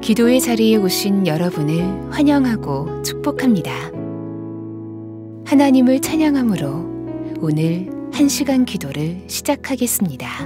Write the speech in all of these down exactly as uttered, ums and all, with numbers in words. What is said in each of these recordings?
기도의 자리에 오신 여러분을 환영하고 축복합니다. 하나님을 찬양함으로 오늘 한 시간 기도를 시작하겠습니다.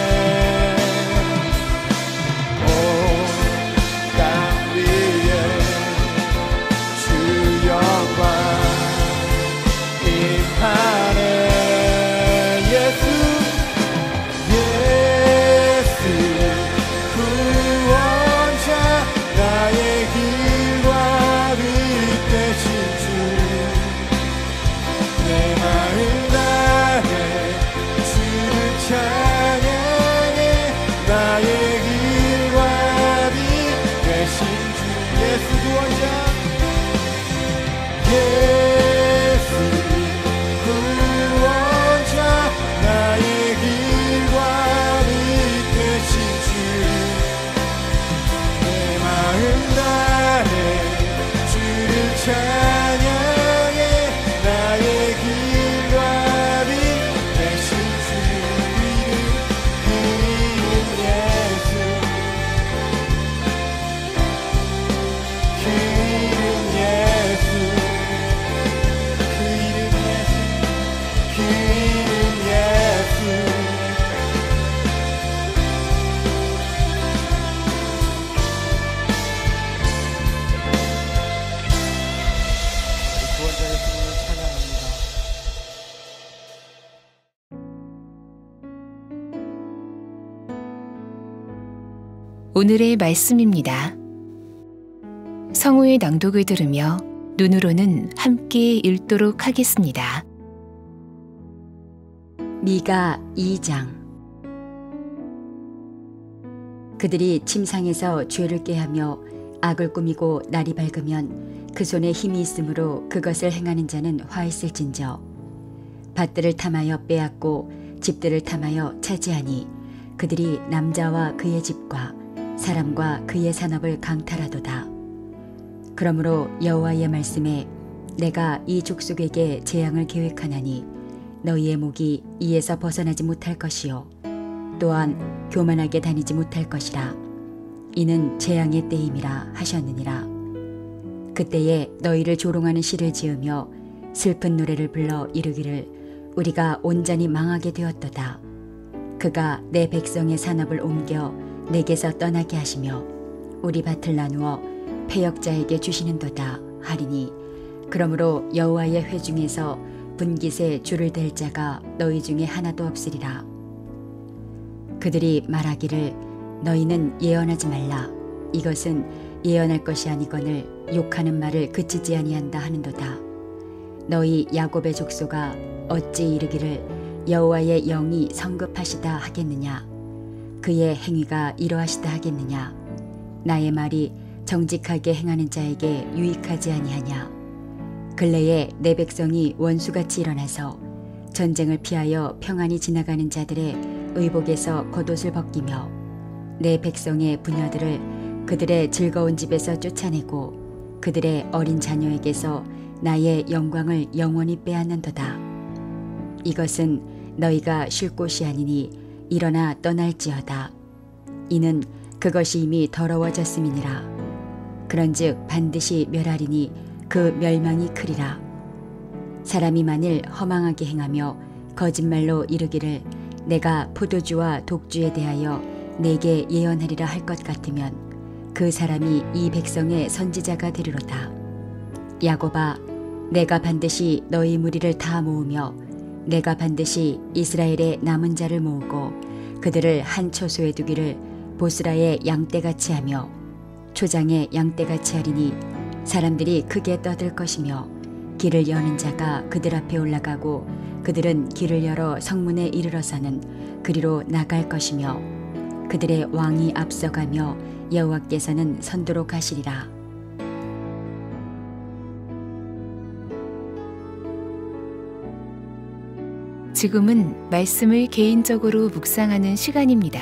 땅 위에 오늘의 말씀입니다. 성우의 낭독을 들으며 눈으로는 함께 읽도록 하겠습니다. 미가 이 장. 그들이 침상에서 죄를 꾀하며 악을 꾸미고 날이 밝으면 그 손에 힘이 있으므로 그것을 행하는 자는 화있을진저. 밭들을 탐하여 빼앗고 집들을 탐하여 차지하니 그들이 남자와 그의 집과 사람과 그의 산업을 강탈하도다. 그러므로 여호와의 말씀에 내가 이 족속에게 재앙을 계획하나니 너희의 목이 이에서 벗어나지 못할 것이요 또한 교만하게 다니지 못할 것이라. 이는 재앙의 때임이라 하셨느니라. 그때에 너희를 조롱하는 시를 지으며 슬픈 노래를 불러 이르기를 우리가 온전히 망하게 되었도다. 그가 내 백성의 산업을 옮겨 내게서 떠나게 하시며 우리 밭을 나누어 패역자에게 주시는도다 하리니 그러므로 여호와의 회중에서 분깃에 줄을 댈 자가 너희 중에 하나도 없으리라. 그들이 말하기를 너희는 예언하지 말라. 이것은 예언할 것이 아니거늘 욕하는 말을 그치지 아니한다 하는도다. 너희 야곱의 족속아 어찌 이르기를 여호와의 영이 성급하시다 하겠느냐. 그의 행위가 이러하시다 하겠느냐. 나의 말이 정직하게 행하는 자에게 유익하지 아니하냐. 근래에 내 백성이 원수같이 일어나서 전쟁을 피하여 평안히 지나가는 자들의 의복에서 겉옷을 벗기며 내 백성의 부녀들을 그들의 즐거운 집에서 쫓아내고 그들의 어린 자녀에게서 나의 영광을 영원히 빼앗는도다. 이것은 너희가 쉴 곳이 아니니 일어나 떠날지어다. 이는 그것이 이미 더러워졌음이니라. 그런즉 반드시 멸하리니 그 멸망이 크리라. 사람이 만일 허망하게 행하며 거짓말로 이르기를 내가 포도주와 독주에 대하여 내게 예언하리라 할 것 같으면 그 사람이 이 백성의 선지자가 되리로다. 야곱아, 내가 반드시 너희 무리를 다 모으며 내가 반드시 이스라엘의 남은 자를 모으고 그들을 한 초소에 두기를 보스라의 양떼같이 하며 초장의 양떼같이 하리니 사람들이 크게 떠들 것이며 길을 여는 자가 그들 앞에 올라가고 그들은 길을 열어 성문에 이르러서는 그리로 나갈 것이며 그들의 왕이 앞서가며 여호와께서는 선두로 가시리라. 지금은 말씀을 개인적으로 묵상하는 시간입니다.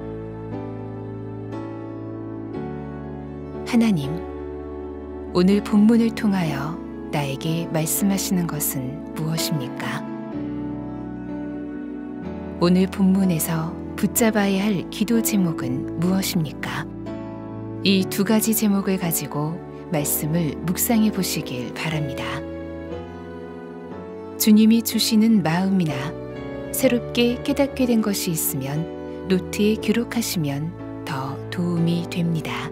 하나님, 오늘 본문을 통하여 나에게 말씀하시는 것은 무엇입니까? 오늘 본문에서 붙잡아야 할 기도 제목은 무엇입니까? 이 두 가지 제목을 가지고 말씀을 묵상해 보시길 바랍니다. 주님이 주시는 마음이나 새롭게 깨닫게 된 것이 있으면 노트에 기록하시면 더 도움이 됩니다.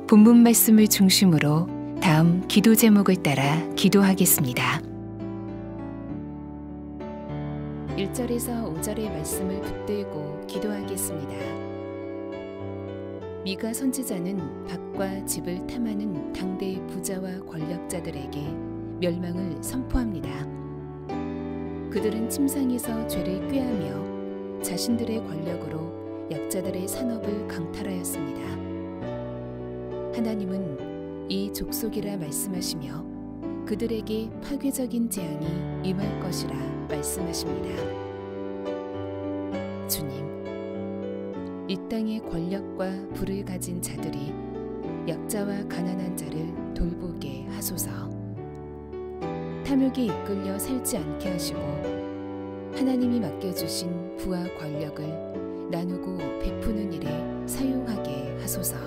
본문 말씀을 중심으로 다음 기도 제목을 따라 기도하겠습니다. 일 절에서 오 절의 말씀을 붙들고 기도하겠습니다. 미가 선지자는 밭과 집을 탐하는 당대의 부자와 권력자들에게 멸망을 선포합니다. 그들은 침상에서 죄를 꾀하며 자신들의 권력으로 약자들의 산업을 강탈하였습니다. 하나님은 이 족속이라 말씀하시며 그들에게 파괴적인 재앙이 임할 것이라 말씀하십니다. 주님, 이 땅의 권력과 부를 가진 자들이 약자와 가난한 자를 돌보게 하소서. 탐욕에 이끌려 살지 않게 하시고 하나님이 맡겨주신 부와 권력을 나누고 베푸는 일에 사용하게 하소서.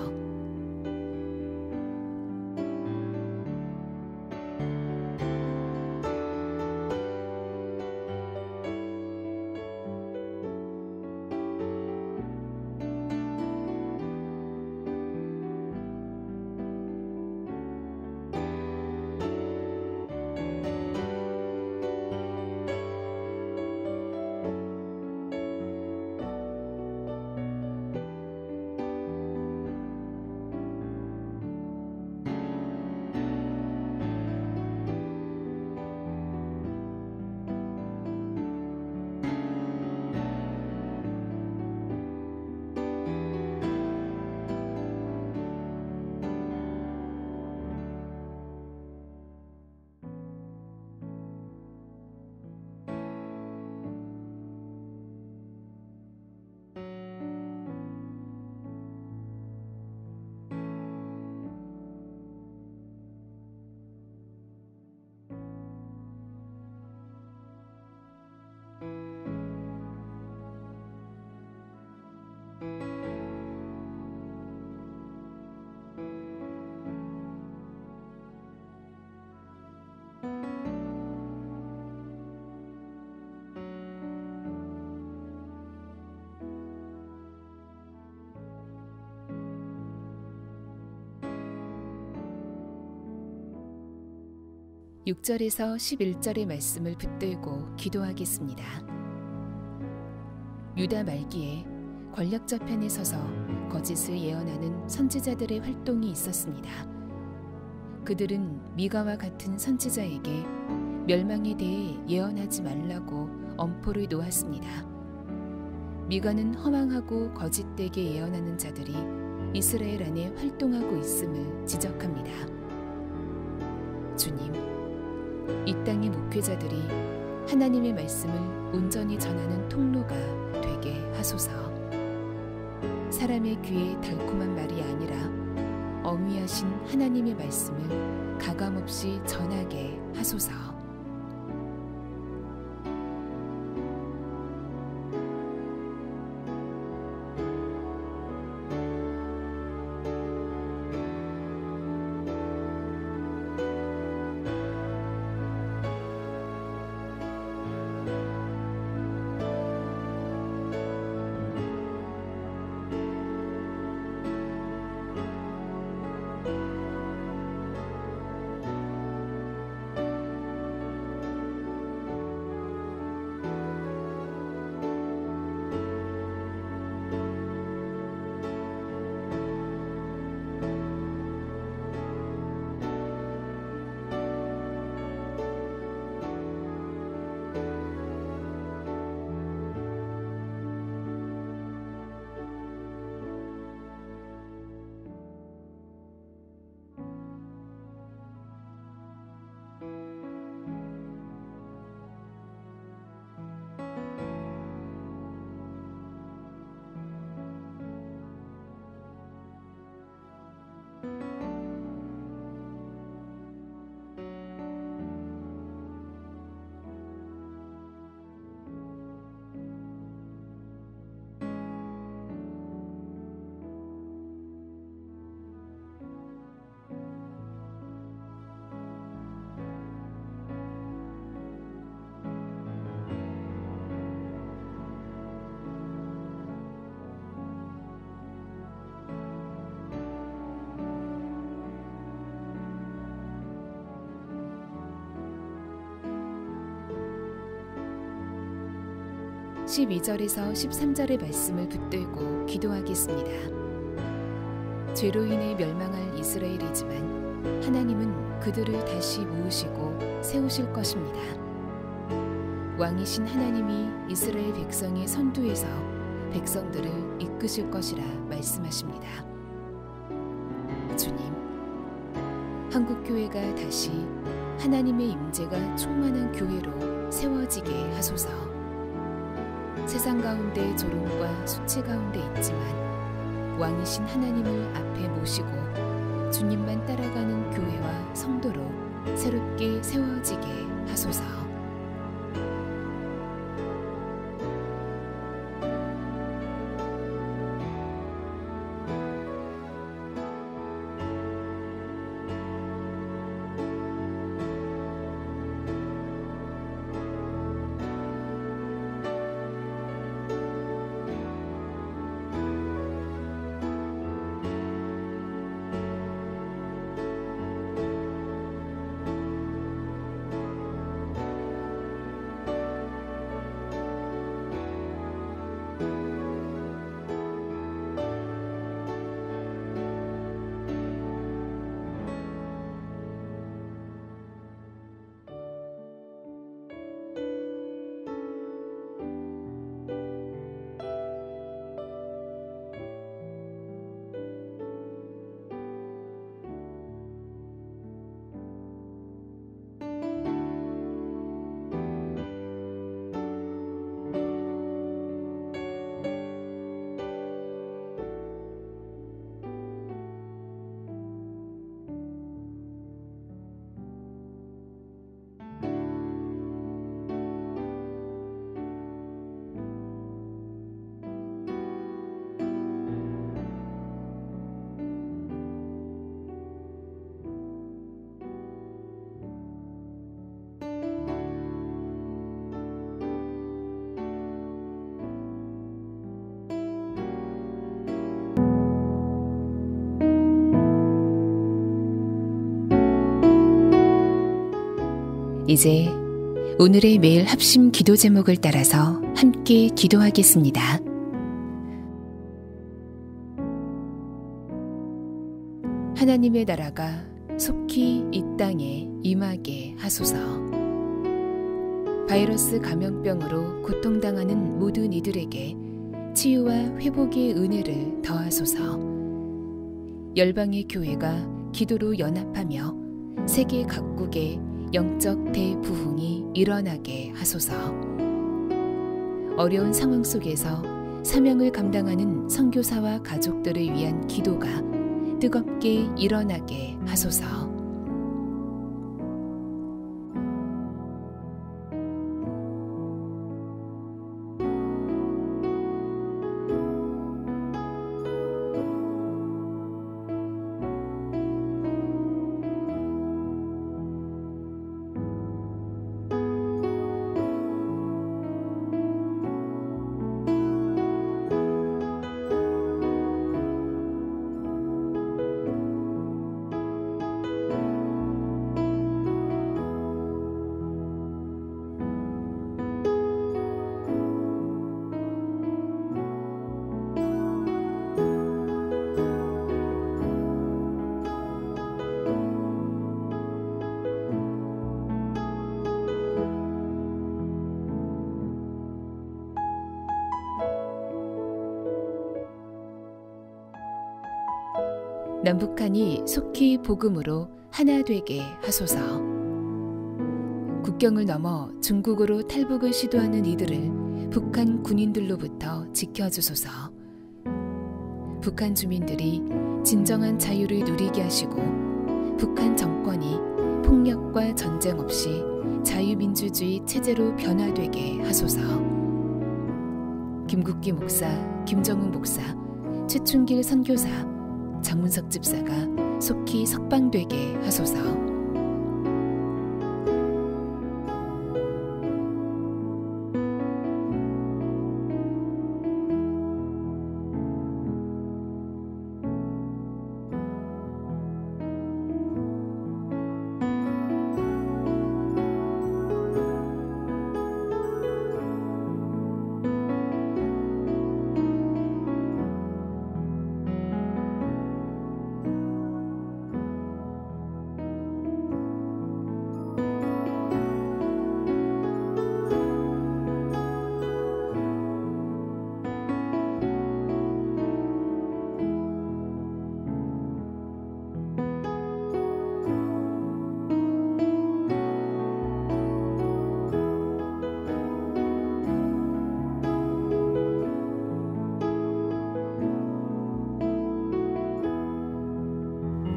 육 절에서 십일 절의 말씀을 붙들고 기도하겠습니다. 유다 말기에 권력자 편에 서서 거짓을 예언하는 선지자들의 활동이 있었습니다. 그들은 미가와 같은 선지자에게 멸망에 대해 예언하지 말라고 엄포를 놓았습니다. 미가는 허망하고 거짓되게 예언하는 자들이 이스라엘 안에 활동하고 있음을 지적합니다. 주님, 이 땅의 목회자들이 하나님의 말씀을 온전히 전하는 통로가 되게 하소서. 사람의 귀에 달콤한 말이 아니라 엄위하신 하나님의 말씀을 가감없이 전하게 하소서. 십이 절에서 십삼 절의 말씀을 붙들고 기도하겠습니다. 죄로 인해 멸망할 이스라엘이지만 하나님은 그들을 다시 모으시고 세우실 것입니다. 왕이신 하나님이 이스라엘 백성의 선두에서 백성들을 이끄실 것이라 말씀하십니다. 주님, 한국교회가 다시 하나님의 임재가 충만한 교회로 세워지게 하소서. 세상 가운데 조롱과 수치 가운데 있지만 왕이신 하나님을 앞에 모시고 주님만 따라가는 교회와 성도로 새롭게 세워지게 하소서. 이제 오늘의 매일 합심 기도 제목을 따라서 함께 기도하겠습니다. 하나님의 나라가 속히 이 땅에 임하게 하소서. 바이러스 감염병으로 고통당하는 모든 이들에게 치유와 회복의 은혜를 더하소서. 열방의 교회가 기도로 연합하며 세계 각국에 영적 대부흥이 일어나게 하소서. 어려운 상황 속에서 사명을 감당하는 선교사와 가족들을 위한 기도가 뜨겁게 일어나게 하소서. 남북한이 속히 복음으로 하나 되게 하소서. 국경을 넘어 중국으로 탈북을 시도하는 이들을 북한 군인들로부터 지켜주소서. 북한 주민들이 진정한 자유를 누리게 하시고 북한 정권이 폭력과 전쟁 없이 자유민주주의 체제로 변화되게 하소서. 김국기 목사, 김정은 목사, 최춘길 선교사, 장문석 집사가 속히 석방되게 하소서.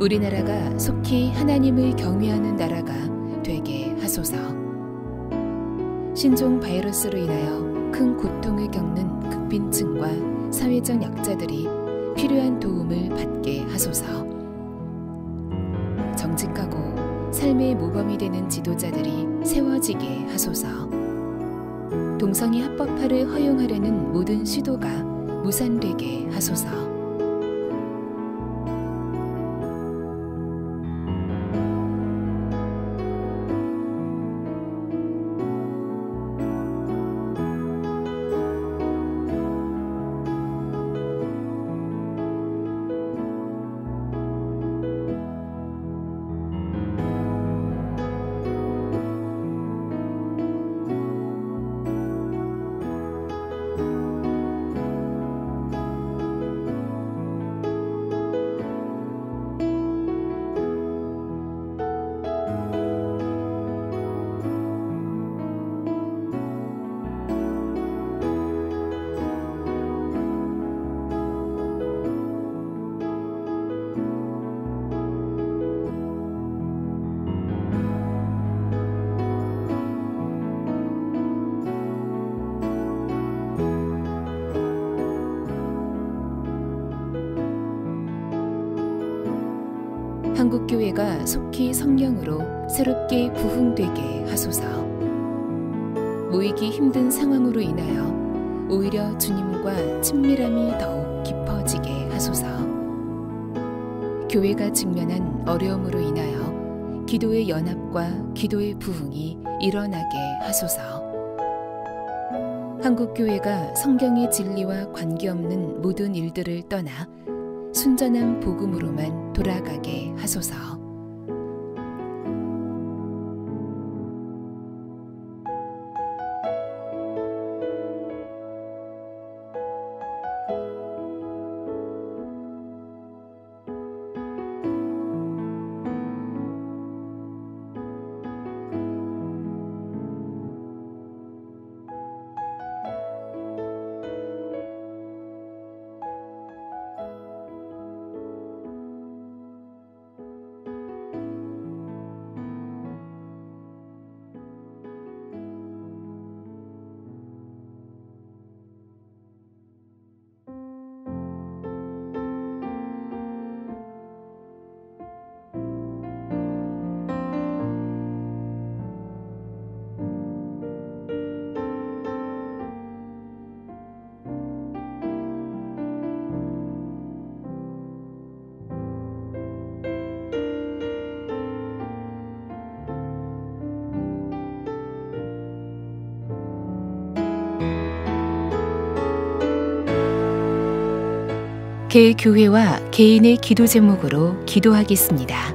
우리나라가 속히 하나님을 경외하는 나라가 되게 하소서. 신종 바이러스로 인하여 큰 고통을 겪는 극빈층과 사회적 약자들이 필요한 도움을 받게 하소서. 정직하고 삶의 모범이 되는 지도자들이 세워지게 하소서. 동성애 합법화를 허용하려는 모든 시도가 무산되게 하소서. 한국교회가 속히 성령으로 새롭게 부흥되게 하소서. 모이기 힘든 상황으로 인하여 오히려 주님과 친밀함이 더욱 깊어지게 하소서. 교회가 직면한 어려움으로 인하여 기도의 연합과 기도의 부흥이 일어나게 하소서. 한국교회가 성경의 진리와 관계없는 모든 일들을 떠나 순전한 복음으로만 돌아가게 하소서. 개교회와 개인의 기도 제목으로 기도하겠습니다.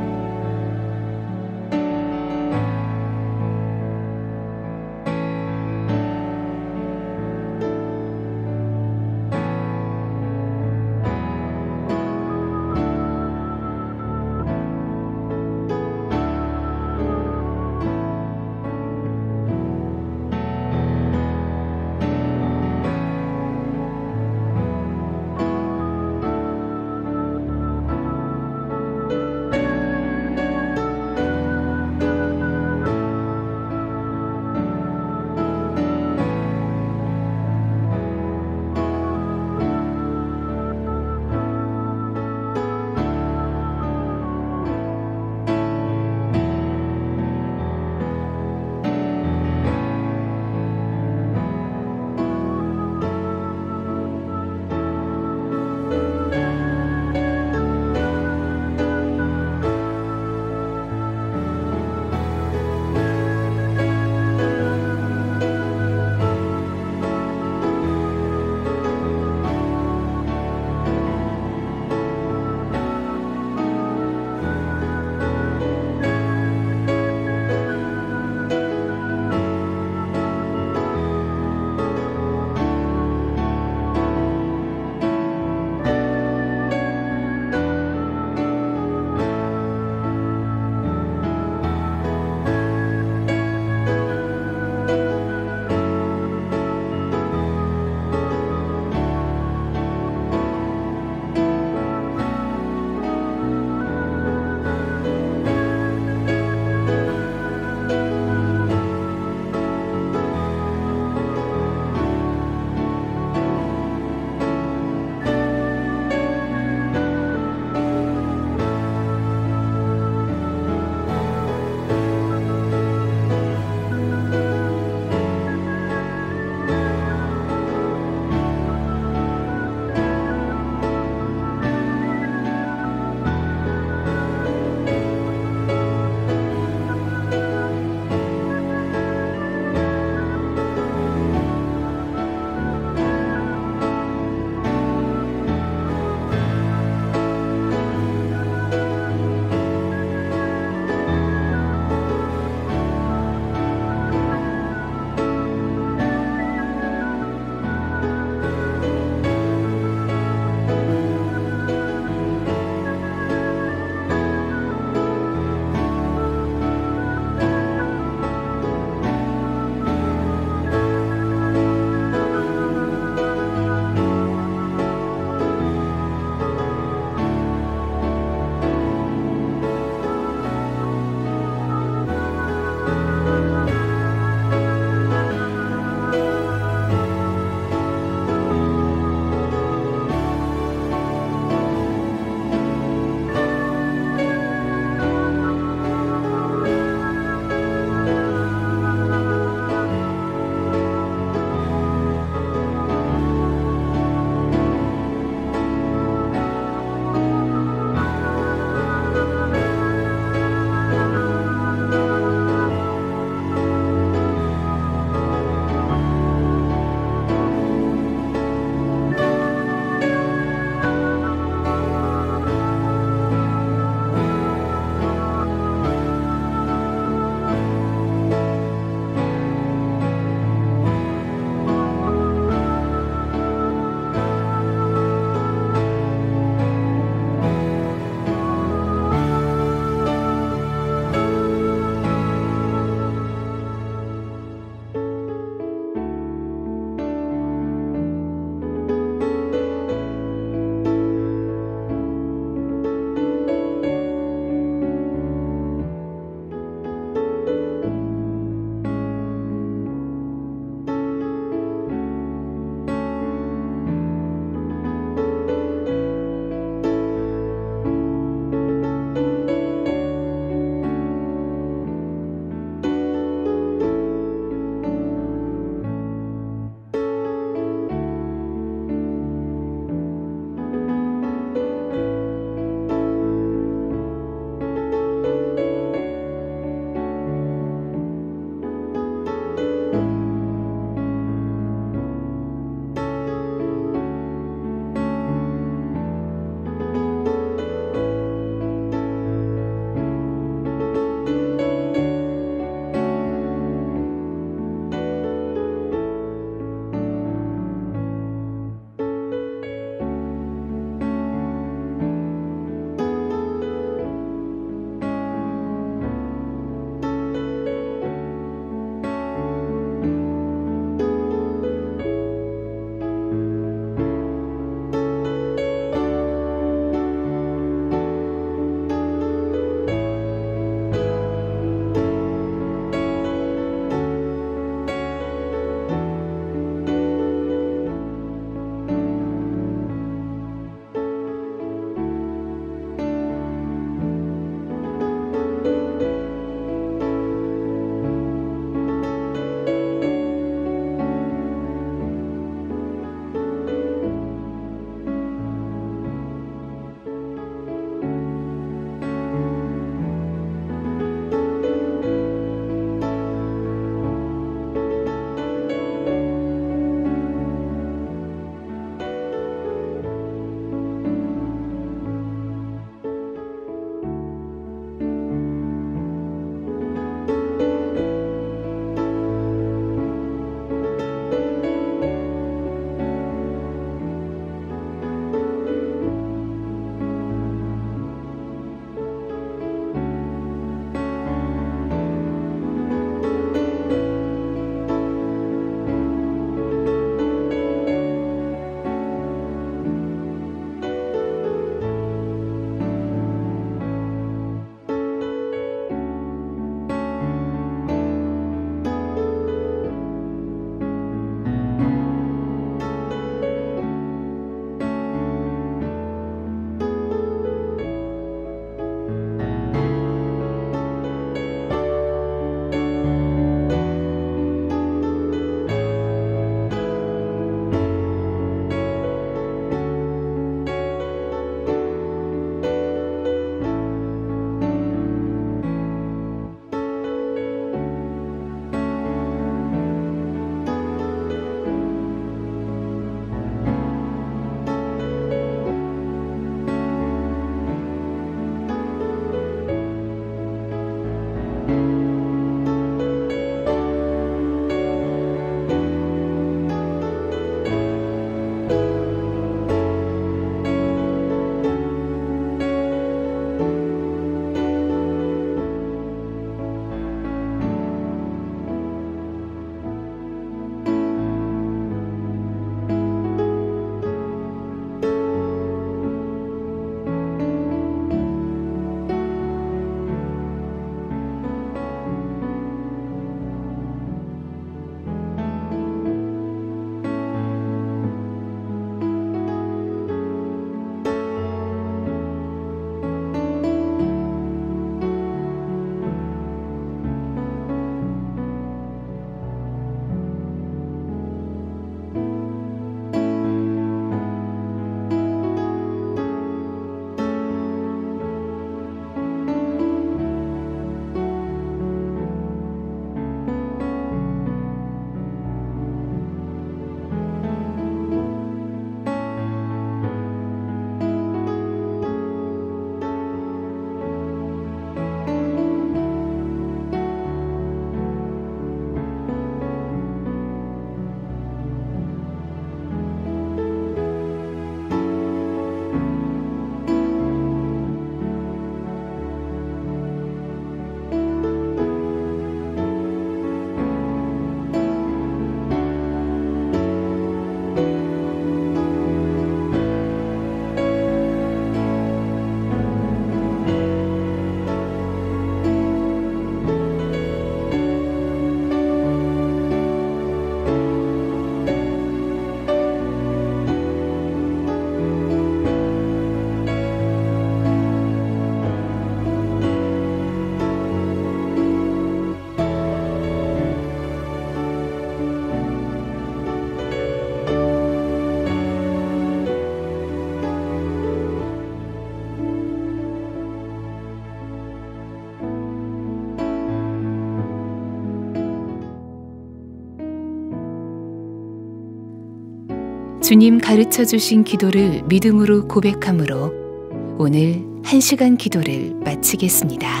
주님 가르쳐 주신 기도를 믿음으로 고백함으로 오늘 한 시간 기도를 마치겠습니다.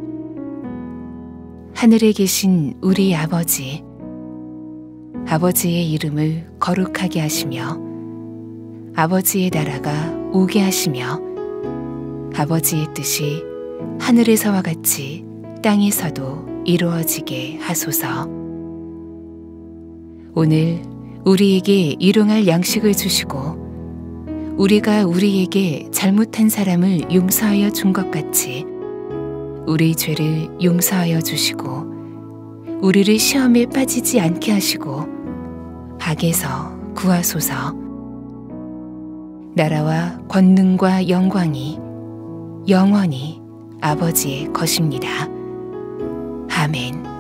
하늘에 계신 우리 아버지, 아버지의 이름을 거룩하게 하시며 아버지의 나라가 오게 하시며 아버지의 뜻이 하늘에서와 같이 땅에서도 이루어지게 하소서. 오늘 우리에게 일용할 양식을 주시고 우리가 우리에게 잘못한 사람을 용서하여 준 것 같이 우리 죄를 용서하여 주시고 우리를 시험에 빠지지 않게 하시고 악에서 구하소서. 나라와 권능과 영광이 영원히 아버지의 것입니다. 아멘.